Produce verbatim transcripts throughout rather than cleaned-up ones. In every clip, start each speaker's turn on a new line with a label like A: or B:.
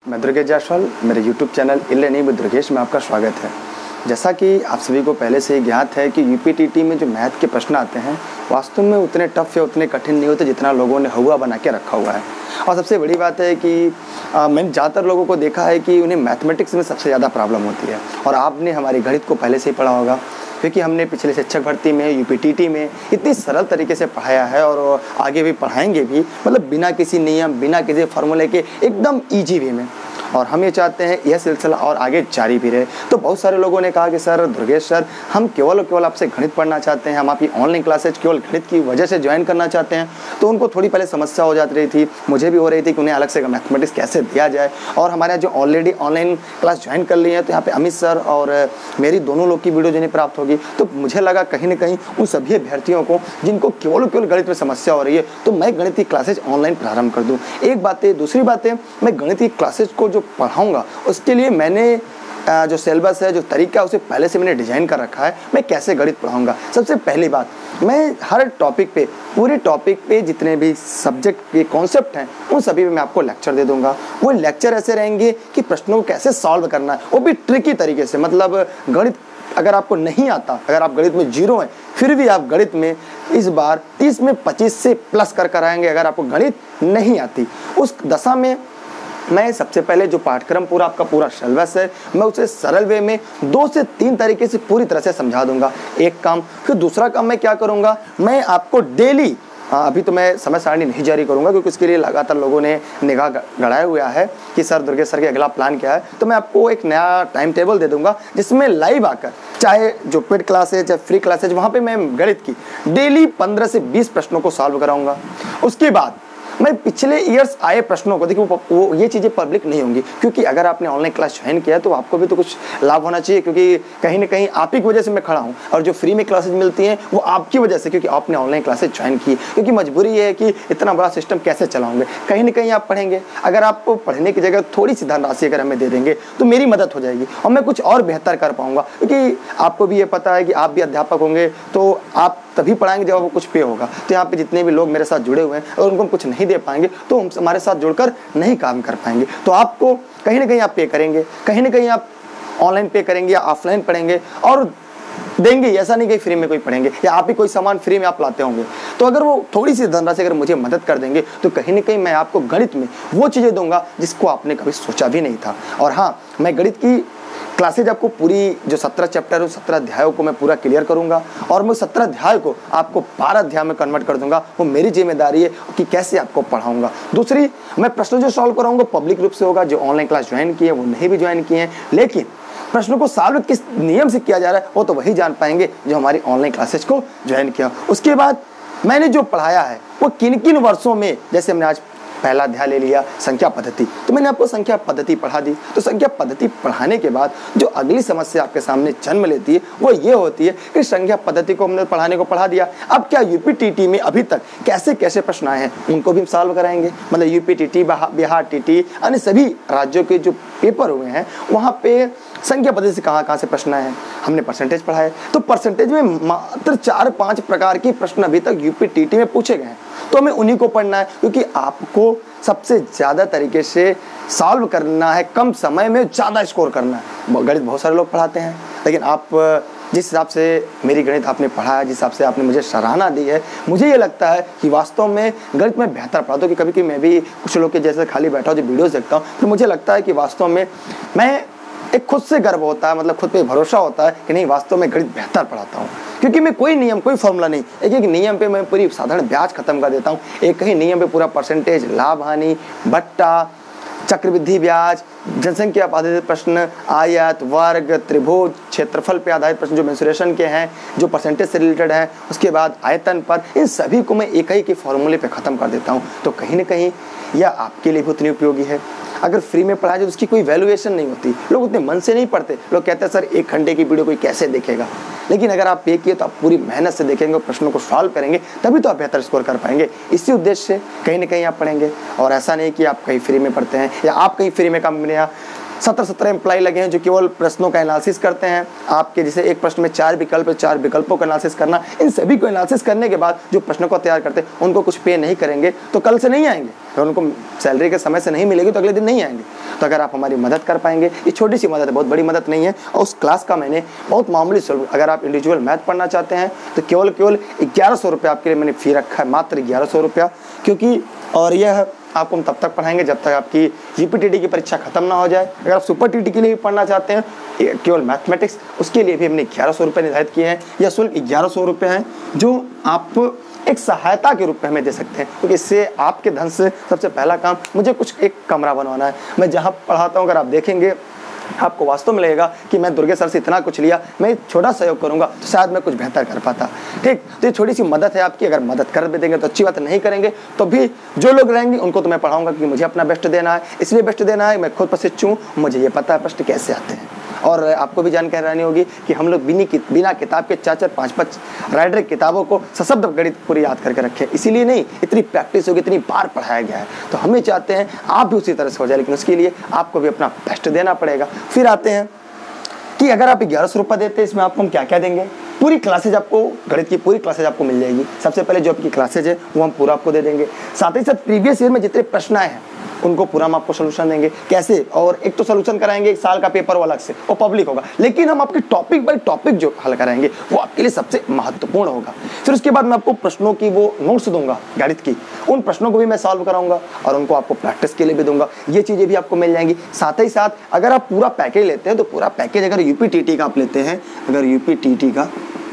A: मैं दुर्गेश जायसवाल, मेरे YouTube channel e learning with Durgesh में आपका स्वागत है। जैसा कि आप सभी को पहले से ही ज्ञात है कि यूपीटीटी में जो मैथ के प्रश्न आते हैं वास्तव में उतने टफ या उतने कठिन नहीं होते जितना लोगों ने हुआ बना के रखा हुआ है। और सबसे बड़ी बात है कि आ, मैंने ज़्यादातर लोगों को देखा है कि उन्हें मैथमेटिक्स में सबसे ज़्यादा प्रॉब्लम होती है। और आपने हमारी गणित को पहले से ही पढ़ा होगा, क्योंकि हमने पिछले शिक्षक भर्ती में यूपीटीटी में इतनी सरल तरीके से पढ़ाया है और आगे भी पढ़ाएंगे भी, मतलब बिना किसी नियम, बिना किसी फार्मूले के एकदम ईजी वे में। और हम ये चाहते हैं यह सिलसिला और आगे जारी भी रहे। तो बहुत सारे लोगों ने कहा कि सर दुर्गेश सर, हम केवल और केवल आपसे गणित पढ़ना चाहते हैं, हम आपकी ऑनलाइन क्लासेज केवल गणित की वजह से ज्वाइन करना चाहते हैं। तो उनको थोड़ी पहले समस्या हो जाती रही थी, मुझे भी हो रही थी कि उन्हें अलग से मैथमेटिक्स कैसे दिया जाए। और हमारे यहाँ जो ऑलरेडी ऑनलाइन क्लास ज्वाइन कर ली है, तो यहाँ पे अमित सर और मेरी दोनों लोग की वीडियो जिन्हें प्राप्त होगी, तो मुझे लगा कहीं ना कहीं उन सभी अभ्यर्थियों को जिनको केवल केवल गणित में समस्या हो रही है, तो मैं गणित की क्लासेज ऑनलाइन प्रारंभ कर दूँ। एक बात है। दूसरी बात है, मैं गणित की क्लासेज को जो पढ़ाऊँगा उसके लिए मैंने जो सिलेबस है, जो तरीका है, उसे पहले से मैंने डिजाइन कर रखा है। मैं कैसे गणित पढ़ाऊंगा, सबसे पहली बात, मैं हर टॉपिक पे, पूरे टॉपिक पे जितने भी सब्जेक्ट के कॉन्सेप्ट हैं उन सभी पे मैं आपको लेक्चर दे दूंगा। वो लेक्चर ऐसे रहेंगे कि प्रश्नों को कैसे सॉल्व करना है, वो भी ट्रिकी तरीके से। मतलब गणित अगर आपको नहीं आता, अगर आप गणित में जीरो हैं, फिर भी आप गणित में इस बार तीस में पच्चीस से प्लस कर कर आएंगे। अगर आपको गणित नहीं आती, उस दशा में मैं सबसे पहले जो पाठ्यक्रम पूरा आपका पूरा सिलेबस है, मैं उसे सरल वे में दो से तीन तरीके से पूरी तरह से समझा दूंगा। एक काम। फिर दूसरा काम मैं क्या करूंगा, मैं आपको डेली, अभी तो मैं समय सारणी नहीं जारी करूंगा क्योंकि इसके लिए लगातार लोगों ने निगाह गड़ाया हुआ है कि सर दुर्गेश सर के अगला प्लान क्या है। तो मैं आपको एक नया टाइम टेबल दे दूंगा जिसमें लाइव आकर, चाहे जो पेड क्लास है चाहे फ्री क्लास है, वहाँ पे मैं गणित की डेली पंद्रह से बीस प्रश्नों को सॉल्व कराऊंगा। उसके बाद मैं पिछले ईयर्स आए प्रश्नों को, देखिए वो, वो ये चीज़ें पब्लिक नहीं होंगी, क्योंकि अगर आपने ऑनलाइन क्लास ज्वाइन किया तो आपको भी तो कुछ लाभ होना चाहिए, क्योंकि कहीं ना कहीं आप ही की वजह से मैं खड़ा हूँ। और जो फ्री में क्लासेज मिलती हैं वो आपकी वजह से, क्योंकि आपने ऑनलाइन क्लासेज ज्वाइन की। क्योंकि मजबूरी ये है कि इतना बड़ा सिस्टम कैसे चलाओगे, कहीं ना कहीं आप पढ़ेंगे। अगर आपको पढ़ने की जगह थोड़ी सी धनराशि अगर हमें दे देंगे तो मेरी मदद हो जाएगी और मैं कुछ और बेहतर कर पाऊँगा। क्योंकि आपको भी ये पता है कि आप भी अध्यापक होंगे, तो आप तभी पढ़ाएंगे जब आपको कुछ पे होगा। तो यहाँ पे जितने भी लोग मेरे साथ जुड़े हुए हैं, अगर उनको कुछ नहीं दे पाएंगे तो हम हमारे साथ जुड़कर नहीं काम कर पाएंगे। तो आपको कहीं ना कहीं आप पे करेंगे, कहीं ना कहीं आप ऑनलाइन पे करेंगे या ऑफलाइन पढ़ेंगे और देंगे। ऐसा नहीं कि फ्री में कोई पढ़ेंगे या आप ही कोई सामान फ्री में आप लाते होंगे। तो अगर वो थोड़ी सी धनराशि अगर मुझे मदद कर देंगे तो कहीं ना कहीं मैं आपको गणित में वो चीज़ें दूंगा जिसको आपने कभी सोचा भी नहीं था। और हाँ, मैं गणित की क्लासेज आपको पूरी जो सत्रह चैप्टर है, सत्रह अध्यायों को मैं पूरा क्लियर करूंगा और मैं सत्रह अध्याय को आपको बारह अध्याय में कन्वर्ट कर दूंगा। वो मेरी जिम्मेदारी है कि कैसे आपको पढ़ाऊंगा। दूसरी, मैं प्रश्न जो सॉल्व कराऊंगा पब्लिक रूप से होगा। जो ऑनलाइन क्लास ज्वाइन किए वो नहीं भी ज्वाइन किए हैं, लेकिन प्रश्नों को सॉल्व किस नियम से किया जा रहा है वो तो वही जान पाएंगे जो हमारी ऑनलाइन क्लासेज को ज्वाइन किया। उसके बाद मैंने जो पढ़ाया है वो किन किन वर्षों में, जैसे हमने आज पहला अध्याय ले लिया संख्या पद्धति, तो मैंने आपको संख्या पद्धति पढ़ा दी। तो संख्या पद्धति पढ़ाने के बाद जो अगली समस्या आपके सामने जन्म लेती है वो ये होती है कि संख्या पद्धति को हमने पढ़ाने को पढ़ा दिया, अब क्या यूपीटीटी में अभी तक कैसे कैसे प्रश्न आए हैं उनको भी हम सॉल्व कराएंगे। मतलब यूपीटीटी, बिहार टीटी, अन्य सभी राज्यों के जो पेपर हुए हैं वहाँ पे संख्या पद्धति से कहाँ कहाँ से प्रश्न आए हैं। हमने परसेंटेज पढ़ाए, तो परसेंटेज में मात्र चार पाँच प्रकार के प्रश्न अभी तक यूपीटीटी में पूछे गए हैं, तो हमें उन्हीं को पढ़ना है। क्योंकि आपको सबसे ज़्यादा तरीके से सॉल्व करना है, कम समय में ज़्यादा स्कोर करना है। गणित बहुत सारे लोग पढ़ाते हैं, लेकिन आप जिस हिसाब से मेरी गणित आपने पढ़ा है, जिस हिसाब से आपने मुझे सराहना दी है, मुझे ये लगता है कि वास्तव में गणित में बेहतर पढ़ाता हूँ। कि कभी कभी मैं भी कुछ लोग के जैसे खाली बैठा हूँ, जो वीडियोस देखता हूँ, तो मुझे लगता है कि वास्तव में मैं एक खुद से गर्व होता है, मतलब खुद पे भरोसा होता है कि नहीं, वास्तव में गणित बेहतर पढ़ाता हूँ। क्योंकि मैं कोई नियम, कोई फॉर्मूला नहीं, एक एक नियम पे मैं पूरी साधारण ब्याज खत्म कर देता हूँ। एक ही नियम पे पूरा परसेंटेज, लाभ हानि, भट्टा, चक्रवृद्धि ब्याज, जनसंख्या पर आधारित प्रश्न, आयत, वर्ग, त्रिभुज, क्षेत्रफल पे आधारित प्रश्न जो मेंसुरेशन के हैं, जो परसेंटेज से रिलेटेड है, उसके बाद आयतन पर, इन सभी को मैं एक ही के फॉर्मूले पे ख़त्म कर देता हूँ। तो कहीं ना कहीं यह आपके लिए भी उतनी उपयोगी है। अगर फ्री में पढ़ाया जाए तो उसकी कोई वैल्यूएशन नहीं होती, लोग उतने मन से नहीं पढ़ते। लोग कहते हैं सर एक घंटे की वीडियो कोई कैसे देखेगा, लेकिन अगर आप पे किए तो आप पूरी मेहनत से देखेंगे, प्रश्नों को सॉल्व करेंगे, तभी तो आप बेहतर स्कोर कर पाएंगे। इसी उद्देश्य से कहीं ना कहीं आप पढ़ेंगे। और ऐसा नहीं कि आप कहीं फ्री में पढ़ते हैं या आप कहीं फ्री में काम में सत्रह सत्रह एम्प्लॉय लगे हैं जो केवल प्रश्नों का एनालिसिस करते हैं। आपके जैसे एक प्रश्न में चार विकल्प, चार विकल्पों का एनालिसिस करना, इन सभी को एनालिसिस करने के बाद जो प्रश्नों को तैयार करते हैं उनको कुछ पे नहीं करेंगे तो कल से नहीं आएंगे, अगर उनको सैलरी के समय से नहीं मिलेगी तो अगले दिन नहीं आएंगे। तो अगर आप हमारी मदद कर पाएंगे, ये छोटी सी मदद है, बहुत बड़ी मदद नहीं है। और उस क्लास का मैंने बहुत मामूली स्वरूप, अगर आप इंडिविजुअल मैथ पढ़ना चाहते हैं तो केवल केवल ग्यारह सौ रुपये आपके लिए मैंने फी रखा है, मात्र ग्यारह सौ रुपया। क्योंकि और यह आपको हम तब तक पढ़ाएंगे जब तक आपकी यूपीटीटी की परीक्षा खत्म ना हो जाए। अगर आप सुपर टीटी के लिए भी पढ़ना चाहते हैं केवल मैथमेटिक्स, उसके लिए भी हमने ग्यारह सौ रुपये निर्धारित किए हैं। यह शुल्क ग्यारह सौ रुपये हैं जो आप एक सहायता के रूप में हमें दे सकते हैं, क्योंकि इससे आपके धन से सबसे पहला काम मुझे कुछ एक कमरा बनवाना है। मैं जहाँ पढ़ाता हूँ अगर आप देखेंगे आपको वास्तव में लगेगा कि मैं दुर्गे सर से इतना कुछ लिया, मैं छोटा सहयोग करूंगा तो शायद मैं कुछ बेहतर कर पाता। ठीक, तो ये छोटी सी मदद है आपकी, अगर मदद कर भी देंगे तो अच्छी बात, नहीं करेंगे तो भी जो लोग रहेंगे उनको तो मैं पढ़ाऊंगा क्योंकि मुझे अपना बेस्ट देना है। इसलिए बेस्ट देना है, मैं खुद प्रशिक्षु हूँ, मुझे ये पता है प्रश्न कैसे आते हैं। और आपको भी जानकारी रहनी होगी कि हम लोग बिना बिना किताब के चार चार पाँच पाँच राइडर किताबों को सशब्द गणित पूरी याद करके रखें, इसीलिए नहीं, इतनी प्रैक्टिस होगी, इतनी बार पढ़ाया गया है। तो हमें चाहते हैं आप भी उसी तरह से हो जाए, लेकिन उसके लिए आपको भी अपना बेस्ट देना पड़ेगा। फिर आते हैं कि अगर आप ग्यारह सौ रुपये देते हैं, इसमें आपको हम क्या क्या देंगे। पूरी क्लासेज आपको, गणित की पूरी क्लासेज आपको मिल जाएगी। सबसे पहले जो आपकी क्लासेज है वो हम पूरा आपको दे देंगे, साथ ही साथ प्रीवियस ईयर में जितने प्रश्न आए हैं उनको पूरा हम आपको सोल्यूशन देंगे। कैसे, और एक तो सोल्यूशन कराएंगे एक साल का पेपर अलग से, वो पब्लिक होगा, लेकिन हम आपके टॉपिक बाय टॉपिक जो हल कराएंगे वो आपके लिए सबसे महत्वपूर्ण होगा। फिर उसके बाद मैं आपको प्रश्नों की वो नोट्स दूंगा गणित की, उन प्रश्नों को भी मैं सॉल्व कराऊंगा और उनको आपको प्रैक्टिस के लिए भी दूंगा। ये चीज़ें भी आपको मिल जाएंगी। साथ ही साथ अगर आप पूरा पैकेज लेते हैं तो पूरा पैकेज अगर यूपीटीटी का आप लेते हैं, अगर यूपीटीटी का,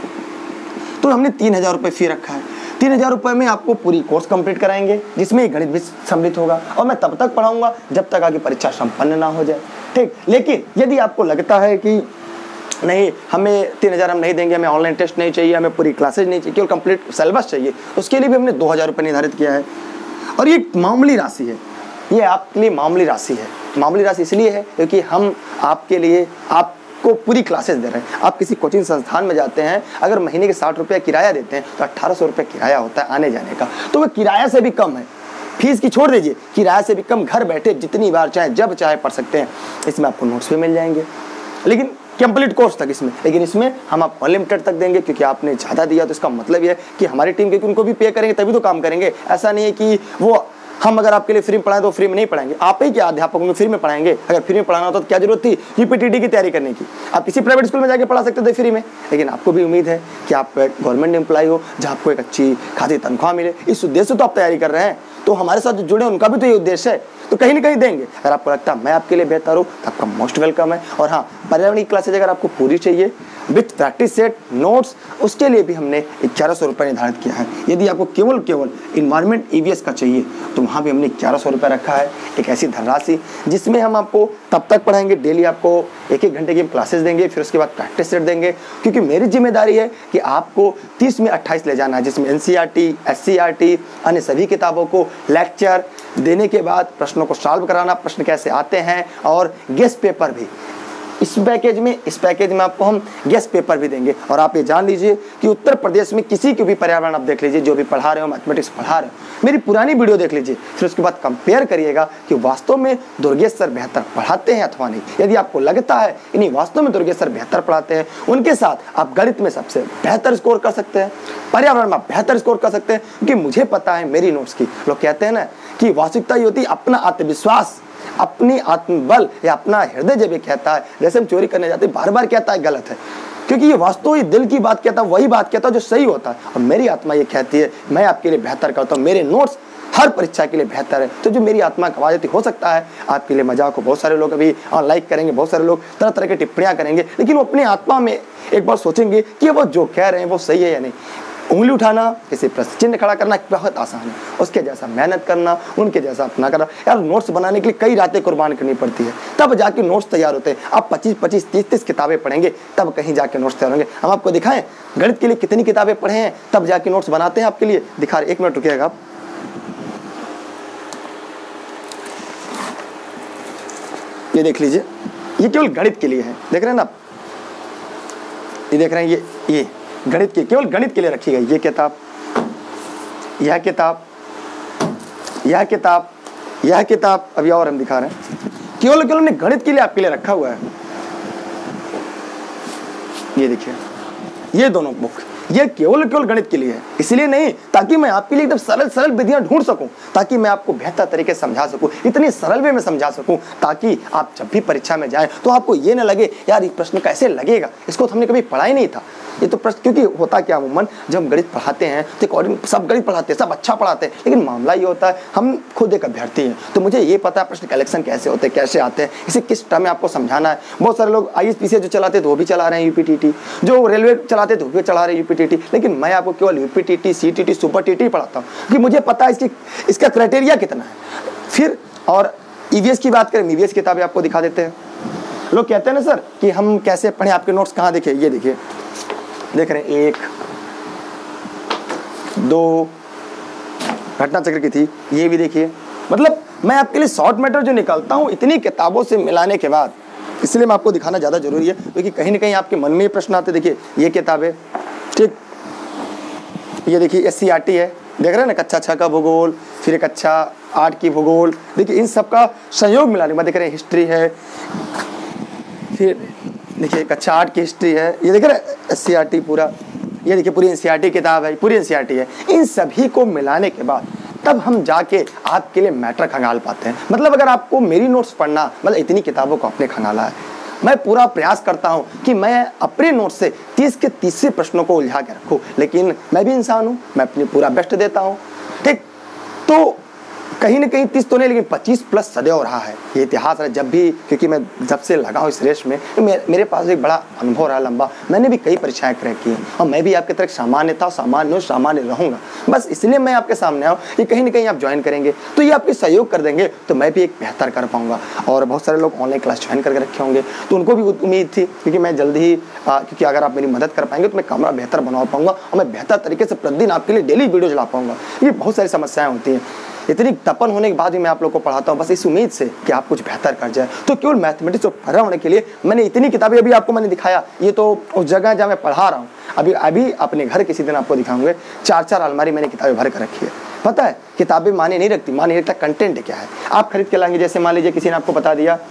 A: तो हमने तीन हज़ार रुपये फी रखा है। तीन हजार रुपये में आपको पूरी कोर्स कंप्लीट कराएंगे जिसमें गणित भी सम्मिलित होगा, और मैं तब तक पढ़ाऊंगा जब तक आगे परीक्षा संपन्न ना हो जाए। ठीक, लेकिन यदि आपको लगता है कि नहीं, हमें तीन हज़ार हम नहीं देंगे, हमें ऑनलाइन टेस्ट नहीं चाहिए, हमें पूरी क्लासेज नहीं चाहिए, केवल कंप्लीट सिलेबस चाहिए, उसके लिए भी हमने दो हज़ार रुपये निर्धारित किया है। और ये मामूली राशि है, ये आपके लिए मामूली राशि है। मामूली राशि इसलिए है क्योंकि हम आपके लिए आप को पूरी क्लासेस दे रहे हैं। आप किसी कोचिंग संस्थान में जाते हैं, अगर महीने के साठ रुपये किराया देते हैं तो अट्ठारह सौ रुपये किराया होता है आने जाने का, तो वह किराया से भी कम है। फीस की छोड़ दीजिए, किराया से भी कम, घर बैठे जितनी बार चाहे जब चाहे पढ़ सकते हैं। इसमें आपको नोट्स भी मिल जाएंगे, लेकिन कंप्लीट कोर्स तक इसमें, लेकिन इसमें हम आपको अनलिमिटेड तक देंगे क्योंकि आपने ज़्यादा दिया। तो इसका मतलब ये है कि हमारी टीम, क्योंकि उनको भी पे करेंगे तभी तो काम करेंगे। ऐसा नहीं है कि वो हम अगर आपके लिए फ्री में पढ़ाएं तो फ्री में नहीं पढ़ाएंगे, आप ही क्या अध्यापक होंगे फ्री में पढ़ाएंगे। अगर फ्री में पढ़ाना होता तो क्या जरूरत थी यूपीटीटी की तैयारी करने की। आप किसी प्राइवेट स्कूल में जाके पढ़ा सकते थे फ्री में, लेकिन आपको भी उम्मीद है कि आप गवर्नमेंट एम्प्लॉय हो जहाँ आपको एक अच्छी खासी तनख्वाह मिले, इस उद्देश्य से तो आप तैयारी कर रहे हैं। तो हमारे साथ जो जुड़े उनका भी तो ये उद्देश्य है, तो कहीं ना कहीं देंगे। अगर आपको लगता है मैं आपके लिए बेहतर हूँ तो आपका मोस्ट वेलकम है। और हाँ, पर्यावरण क्लासेज अगर आपको पूरी चाहिए विथ प्रैक्टिस सेट नोट्स, उसके लिए भी हमने ग्यारह सौ रुपये निर्धारित किया है। यदि आपको केवल केवल इन्वायरमेंट ईवीएस का चाहिए तो वहाँ भी हमने ग्यारह सौ रुपये रखा है, एक ऐसी धनराशि जिसमें हम आपको तब तक पढ़ाएंगे, डेली आपको एक एक घंटे की क्लासेस देंगे, फिर उसके बाद प्रैक्टिस सेट देंगे। क्योंकि मेरी जिम्मेदारी है कि आपको तीस में अट्ठाईस ले जाना है, जिसमें एनसीईआरटी, एससीईआरटी, अन्य सभी किताबों को लेक्चर देने के बाद प्रश्नों को सॉल्व कराना, प्रश्न कैसे आते हैं, और गेस्ट पेपर भी इस पैकेज में इस पैकेज में आपको हम गेस्ट पेपर भी देंगे। और आप ये जान लीजिए कि उत्तर प्रदेश में किसी को भी पर्यावरण आप देख लीजिए, जो भी पढ़ा रहे हो, मैथमेटिक्स पढ़ा रहे हो, मेरी पुरानी वीडियो देख लीजिए, फिर उसके बाद कंपेयर करिएगा कि वास्तव में दुर्गेश सर बेहतर पढ़ाते हैं अथवा नहीं। यदि आपको लगता है कि नहीं वास्तव में दुर्गेश सर बेहतर पढ़ाते हैं, उनके साथ आप गणित में सबसे बेहतर स्कोर कर सकते हैं, पर्यावरण में बेहतर स्कोर कर सकते हैं, क्योंकि मुझे पता है मेरी नोट्स की। लोग कहते हैं ना कि वास्तविकता ये होती है अपना आत्मविश्वास, अपनी आत्मबल या अपना हृदय जब ये कहता है, जैसे हम चोरी करने जाते हैं बार बार कहता है गलत है, क्योंकि ये वास्तव ही दिल की बात कहता है, वही बात कहता है जो सही होता है। और मेरी आत्मा ये कहती है मैं आपके लिए बेहतर करता हूँ, मेरे नोट्स हर परीक्षा के लिए बेहतर है। तो जो मेरी आत्मा की आवाज़ हो सकता है आपके लिए मजाक हो, बहुत सारे लोग अभी लाइक करेंगे, बहुत सारे लोग तरह तरह की टिप्पणियाँ करेंगे, लेकिन वो अपनी आत्मा में एक बार सोचेंगे कि वो जो कह रहे हैं वो सही है या नहीं। उंगली उठाना, किसी प्रश्न चिन्ह खड़ा करना बहुत आसान है, उसके जैसा मेहनत करना, उनके जैसा अपना करना। यार नोट्स बनाने के लिए कई रातें कुर्बान करनी पड़ती है, तब जाके नोट्स तैयार होते हैं। आप पच्चीस पच्चीस तीस तीस किताबें पढ़ेंगे तब कहीं जाके नोट्स तैयार होंगे। हम आपको दिखाएं गणित के लिए कितनी किताबें पढ़े हैं, तब जाके नोट्स बनाते हैं आपके लिए। दिखा रहे, एक मिनट रुकिएगा आप। ये देख लीजिए, ये केवल गणित के लिए है, देख रहे हैं ना आप, ये देख रहे हैं, ये ये गणित के केवल गणित के लिए रखी गई। ये किताब, यह किताब, यह किताब, यह किताब, अभी और हम दिखा रहे हैं। केवल केवल हमने गणित के लिए आपके लिए रखा हुआ है। ये देखिए, ये दोनों बुक ये केवल केवल गणित के लिए है, इसलिए नहीं ताकि मैं आपके लिए एकदम सरल सरल विधियां ढूंढ सकूं, ताकि मैं आपको बेहतर तरीके से समझा सकूं, इतनी सरल वे में समझा सकूं, ताकि आप जब भी परीक्षा में जाएं तो आपको ये ना लगे यार ये प्रश्न कैसे लगेगा, इसको तो हमने कभी पढ़ा ही नहीं था। ये तो प्रश्न, क्योंकि होता क्या अमूमन जब हम गणित पढ़ाते हैं तो अकॉर्डिंग सब गणित पढ़ाते हैं, सब अच्छा पढ़ाते हैं, लेकिन मामला ये होता है हम खुद एक अभ्यर्थी हैं, तो मुझे ये पता है प्रश्न कलेक्शन कैसे होते हैं, कैसे आते हैं, इसे किस टर्म में आपको समझाना है। बहुत सारे लोग आई एस पी सी जो चलाते हैं तो वो भी चला रहे हैं यूपीटीटी, जो रेलवे चलाते तो वो भी चला रहे हैं यूपीटीटी, लेकिन मैं आपको केवल यूपीटीटी, सीटीटी, सुपर टीटी पढ़ाता हूँ कि मुझे पता है इसकी इसका क्राइटेरिया कितना है। फिर और ईवीएस की बात करें, ईवीएस किताबें आपको दिखा देते हैं। लोग कहते हैं ना सर कि हम कैसे पढ़ें, आपके नोट्स कहाँ देखे, ये देखिए, देख रहे हैं, एक दो घटना चक्र की थी, ये भी देखिए। मतलब मैं आपके लिए शॉर्ट मैटर जो निकालता हूँ इतनी किताबों से मिलाने के बाद, इसलिए मैं आपको दिखाना ज़्यादा जरूरी है, क्योंकि कहीं ना कहीं आपके मन में ये प्रश्न आते। देखिए ये किताब है, ठीक, ये देखिए एस सी आर टी है, देख रहे हैं ना, कक्षा छः का भूगोल, फिर एक अच्छा आठ की भूगोल, देखिए इन सब का संयोग मिलाने में, देख रहे हैं हिस्ट्री है, फिर देखिए कक्षा आठ की हिस्ट्री है, ये देख रहे हैं एस सी आर टी पूरा, ये देखिए पूरी एन सी आर टी किताब है, पूरी एन सी आर टी है। इन सभी को मिलाने के बाद तब हम जाके आपके लिए मैटर खंगाल पाते हैं। मतलब अगर आपको मेरी नोट्स पढ़ना, मतलब इतनी किताबों को आपने खंगाला है, मैं पूरा प्रयास करता हूं कि मैं अपने नोट्स से तीस के तीसरे प्रश्नों को उलझा के रखूं, लेकिन मैं भी इंसान हूं, मैं अपनी पूरा बेस्ट देता हूं, ठीक। तो कहीं ना कहीं तीस तो नहीं, लेकिन पच्चीस प्लस सदैव रहा है ये इतिहास है। जब भी, क्योंकि मैं जब से लगा हूँ इस रेस में, मेरे पास एक बड़ा अनुभव रहा लंबा, मैंने भी कई परीक्षाएं क्रैक की हैं, और मैं भी आपकी तरह सामान्य था, सामान्य सामान्य रहूँगा। बस इसलिए मैं आपके सामने आऊँ कि कहीं ना कहीं आप ज्वाइन करेंगे तो ये आपके सहयोग कर देंगे, तो मैं भी एक बेहतर कर पाऊँगा। और बहुत सारे लोग ऑनलाइन क्लास ज्वाइन करके रखे होंगे, तो उनको भी उम्मीद थी, क्योंकि मैं जल्द ही, क्योंकि अगर आप मेरी मदद कर पाएंगे तो मैं कैमरा बेहतर बनवा पाऊँगा, और मैं बेहतर तरीके से प्रतिदिन आपके लिए डेली वीडियो ला पाऊँगा। ये बहुत सारी समस्याएं होती हैं, इतनी तपन होने के बाद भी मैं आप लोगों को पढ़ाता हूँ, बस इस उम्मीद से कि आप कुछ बेहतर कर जाए। तो केवल मैथमेटिक्स और पढ़ा होने के लिए मैंने इतनी किताबें, अभी आपको मैंने दिखाया, ये तो उस जगह जहाँ मैं पढ़ा रहा हूँ। अभी अभी अपने घर किसी दिन आपको दिखाऊंगे, चार चार अलमारी मैंने किताबें भर कर रखी है। पता है किताबें माने नहीं रखती, माने रखता कंटेंट क्या है, आप खरीद के लाएंगे। जैसे मान लीजिए किसी ने आपको बता दिया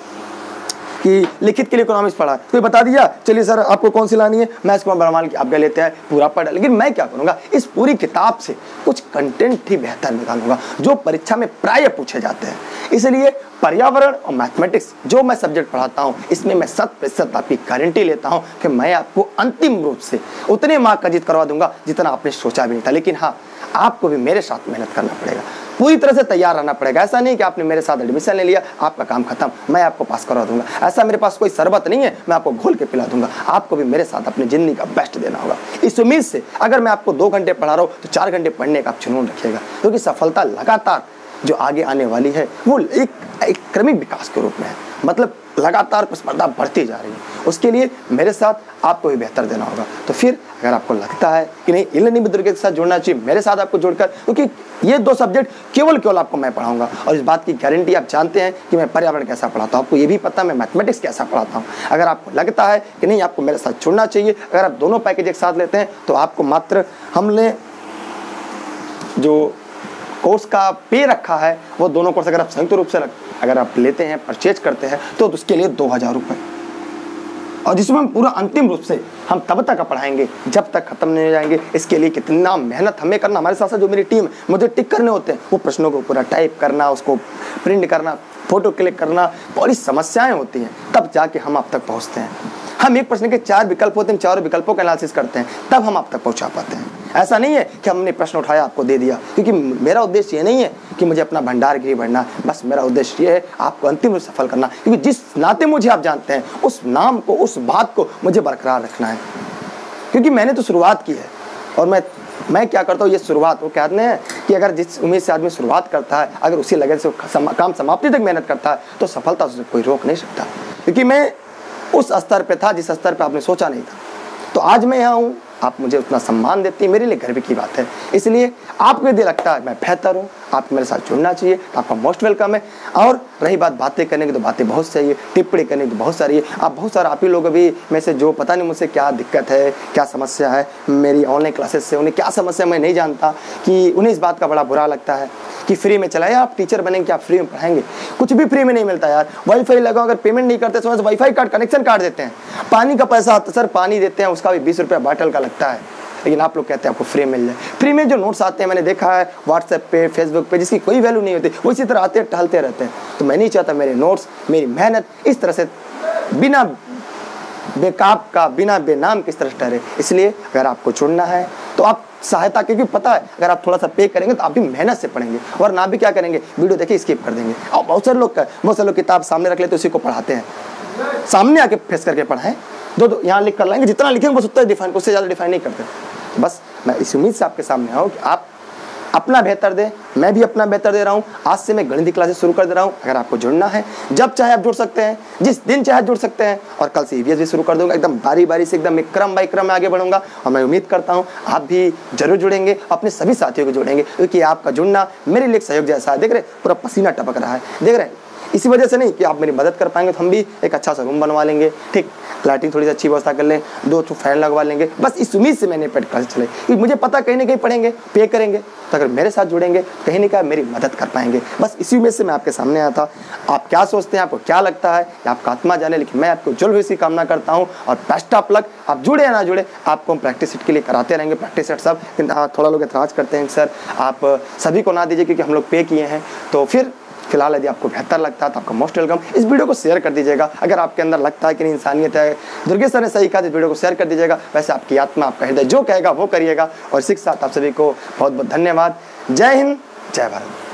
A: कि लिखित के लिए इकोनॉमिक्स पढ़ा, कोई बता दिया चलिए सर आपको कौन सी लानी है, मैथ्स को बरमान की आप लेते हैं, पूरा पढ़ा। लेकिन मैं क्या करूंगा, इस पूरी किताब से कुछ कंटेंट ही बेहतर निकालूंगा जो परीक्षा में प्राय पूछे जाते हैं। इसलिए पर्यावरण और मैथमेटिक्स जो मैं सब्जेक्ट पढ़ाता हूँ, इसमें मैं शत प्रतिशत आपकी गारंटी लेता हूँ कि मैं आपको अंतिम रूप से उतने मार्क अर्जित करवा दूंगा जितना आपने सोचा भी नहीं था। लेकिन हाँ, आपको भी मेरे साथ मेहनत करना पड़ेगा, पूरी तरह से तैयार रहना पड़ेगा। ऐसा नहीं कि आपने मेरे साथ एडमिशन ले लिया, आपका काम खत्म, मैं आपको पास करवा दूंगा। ऐसा मेरे पास कोई शरबत नहीं है, मैं आपको घोल के पिला दूंगा। आपको भी मेरे साथ अपनी जिंदगी का बेस्ट देना होगा। इस उम्मीद से अगर मैं आपको दो घंटे पढ़ा रहा हूँ तो चार घंटे पढ़ने का आप जुनून रखिएगा, क्योंकि सफलता लगातार जो आगे आने वाली है वो एक, एक क्रमिक विकास के रूप में है। मतलब लगातार स्पर्धा बढ़ती जा रही है, उसके लिए मेरे साथ आपको भी बेहतर देना होगा। तो फिर अगर आपको लगता है कि नहीं इन लर्निंग बुजुर्ग के साथ जुड़ना चाहिए, मेरे साथ आपको जोड़कर, क्योंकि ये दो सब्जेक्ट केवल केवल आपको मैं पढ़ाऊंगा। और इस बात की गारंटी आप जानते हैं कि मैं पर्यावरण कैसा पढ़ाता हूँ, आपको ये भी पता है मैं मैथमेटिक्स कैसा पढ़ाता हूँ। अगर आपको लगता है कि नहीं आपको मेरे साथ जुड़ना चाहिए, अगर आप दोनों पैकेज एक साथ लेते हैं तो आपको मात्र हमने जो कोर्स का पे रखा है वो दोनों कोर्स अगर आप संयुक्त रूप से अगर आप लेते हैं, परचेज करते हैं, तो उसके लिए दो हज़ार रुपये, और जिसमें हम पूरा अंतिम रूप से हम तब तक पढ़ाएंगे जब तक खत्म नहीं हो जाएंगे। इसके लिए कितना मेहनत हमें करना, हमारे साथ साथ जो मेरी टीम मुझे टिक करने होते हैं, वो प्रश्नों को पूरा टाइप करना, उसको प्रिंट करना, फोटो क्लिक करना, बड़ी समस्याएं होती हैं, तब जाके हम आप तक पहुँचते हैं। हम एक प्रश्न के चार विकल्प होते हैं, चारों विकल्पों का एनालिसिस करते हैं, तब हम आप तक पहुंचा पाते हैं। ऐसा नहीं है कि हमने प्रश्न उठाया आपको दे दिया, क्योंकि मेरा उद्देश्य ये नहीं है कि मुझे अपना भंडारगिरी बढ़ना, बस मेरा उद्देश्य ये है आपको अंतिम रूप से सफल करना, क्योंकि जिस नाते मुझे आप जानते हैं उस नाम को, उस बात को मुझे बरकरार रखना है। क्योंकि मैंने तो शुरुआत की है, और मैं मैं क्या करता हूँ, ये शुरुआत, वो कहते हैं कि अगर जिस उम्मीद से आदमी शुरुआत करता है, अगर उसी लगन से सम, काम समाप्ति तक मेहनत करता है, तो सफलता उसे कोई रोक नहीं सकता। क्योंकि मैं उस स्तर पे था जिस स्तर पे आपने सोचा नहीं था, तो आज मैं यहाँ हूँ, आप मुझे उतना सम्मान देती है, मेरे लिए गर्व की बात है। इसलिए आपको यदि लगता है मैं बेहतर हूँ, आपको मेरे साथ जुड़ना चाहिए, तो आपका मोस्ट वेलकम है। और रही बात बातें करने की, तो बातें बहुत सही है, टिप्पणी करने की तो बहुत सारी है। आप बहुत सारा आप ही लोग अभी में से जो पता नहीं मुझसे क्या दिक्कत है, क्या समस्या है मेरी ऑनलाइन क्लासेस से, उन्हें क्या समस्या मैं नहीं जानता, कि उन्हें इस बात का बड़ा बुरा लगता है कि फ्री में चलाए, आप टीचर बनेंगे क्या फ्री में पढ़ाएंगे? कुछ भी फ्री में नहीं मिलता यार। वाईफाई लगाओ, अगर पेमेंट नहीं करते तो वाईफाई कार्ड कनेक्शन काट देते हैं। पानी का पैसा आता सर, पानी देते हैं उसका भी बीस रुपये बाटल का लगता है, लेकिन आप लोग कहते हैं आपको फ्री मिल जाए। फ्री में जो नोट्स आते हैं मैंने देखा है व्हाट्सएप पे, फेसबुक पे, जिसकी कोई वैल्यू नहीं होती, वो इसी तरह आते हैं टहलते रहते हैं। तो मैं नहीं चाहता मेरे नोट्स, मेरी मेहनत इस तरह से बिना बेकाब का, बिना बेनाम किस तरह ठहरे। इसलिए अगर आपको चुनना है तो आप सहायता, क्योंकि पता है अगर आप थोड़ा सा पे करेंगे तो आप भी मेहनत से पढ़ेंगे, और ना भी क्या करेंगे, वीडियो देखिए स्किप कर देंगे। और बहुत सारे लोग बहुत सारे लोग किताब सामने रख लेते उसी को पढ़ाते हैं, सामने आके फेस करके पढ़ाएं। दो दो यहाँ लिख कर लाएंगे, जितना लिखेंगे बस उतना डिफाइन, उससे ज़्यादा डिफाइन नहीं करते। बस मैं इस उम्मीद से आपके सामने आऊँ कि आप अपना बेहतर दें, मैं भी अपना बेहतर दे रहा हूँ। आज से मैं गणित की क्लासेस शुरू कर दे रहा हूँ। अगर आपको जुड़ना है, जब चाहे आप जुड़ सकते हैं, जिस दिन चाहे जुड़ सकते हैं। और कल से ईवीएस भी शुरू कर दूंगा, एकदम बारी बारी से, एकदम क्रम बाई क्रम में आगे बढ़ूंगा। और मैं उम्मीद करता हूँ आप भी जरूर जुड़ेंगे, अपने सभी साथियों को जोड़ेंगे, क्योंकि आपका जुड़ना मेरे लिए सहयोग जैसा है। देख रहे पूरा पसीना टपक रहा है, देख रहे हैं। इसी वजह से नहीं कि आप मेरी मदद कर पाएंगे, तो हम भी एक अच्छा सा रूम बनवा लेंगे, ठीक, लाइटिंग थोड़ी सी अच्छी व्यवस्था कर लें, दो तो फैन लगवा लेंगे। बस इस उम्मीद से मैंने पेड क्लास चलाई, क्योंकि मुझे पता कहीं ना कहीं पढ़ेंगे, पे करेंगे, तो अगर मेरे साथ जुड़ेंगे कहीं ना कहीं मेरी मदद कर पाएंगे। बस इसी उम्मीद से मैं आपके सामने आया था। आप क्या सोचते हैं, आपको क्या लगता है, आपका आत्मा जाने, लेकिन मैं आपको जुड़ हुई सी कामना करता हूँ। और बेस्ट ऑफ लक। आप जुड़े या ना जुड़े, आपको हम प्रैक्टिस सेट के लिए कराते रहेंगे, प्रैक्टिस सेट सब। थोड़ा लोग एतराज़ करते हैं सर आप सभी को ना दीजिए क्योंकि हम लोग पे किए हैं, तो फिर फिलहाल यदि आपको बेहतर लगता है तो आपका मोस्ट वेलकम। इस वीडियो को शेयर कर दीजिएगा। अगर आपके अंदर लगता है कि नहीं इंसानियत है, दुर्गेश सर ने सही कहा, तो इस वीडियो को शेयर कर दीजिएगा। वैसे आपकी आत्मा, आपका हृदय जो कहेगा वो करिएगा। और इसी के साथ आप सभी को बहुत बहुत धन्यवाद। जय हिंद, जय भारत।